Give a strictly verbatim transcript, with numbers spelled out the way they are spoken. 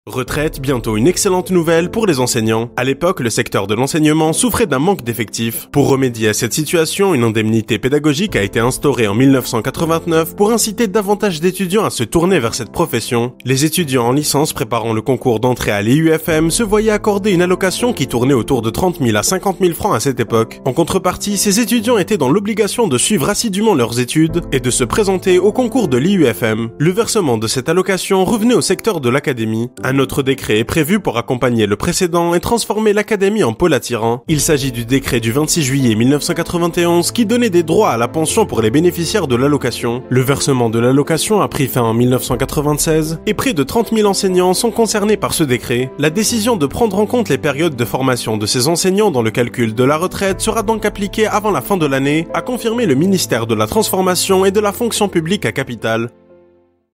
Retraite, bientôt une excellente nouvelle pour les enseignants. À l'époque, le secteur de l'enseignement souffrait d'un manque d'effectifs. Pour remédier à cette situation, une indemnité pédagogique a été instaurée en mille neuf cent quatre-vingt-neuf pour inciter davantage d'étudiants à se tourner vers cette profession. Les étudiants en licence préparant le concours d'entrée à l'I U F M se voyaient accorder une allocation qui tournait autour de trente mille à cinquante mille francs à cette époque. En contrepartie, ces étudiants étaient dans l'obligation de suivre assidûment leurs études et de se présenter au concours de l'I U F M. Le versement de cette allocation revenait au secteur de l'académie. Un autre décret est prévu pour accompagner le précédent et transformer l'académie en pôle attirant. Il s'agit du décret du vingt-six juillet mille neuf cent quatre-vingt-onze qui donnait des droits à la pension pour les bénéficiaires de l'allocation. Le versement de l'allocation a pris fin en mille neuf cent quatre-vingt-seize et près de trente mille enseignants sont concernés par ce décret. La décision de prendre en compte les périodes de formation de ces enseignants dans le calcul de la retraite sera donc appliquée avant la fin de l'année, a confirmé le ministère de la Transformation et de la Fonction publique à Capitale.